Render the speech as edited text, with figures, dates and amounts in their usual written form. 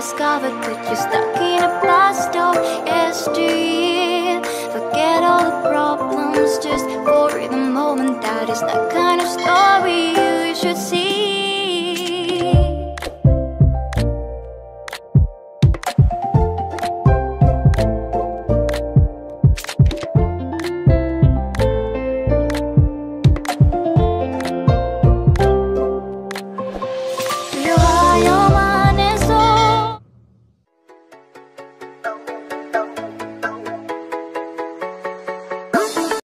discovered that you're stuck in a past of yesteryear. Forget all the problems just for the moment that is not coming.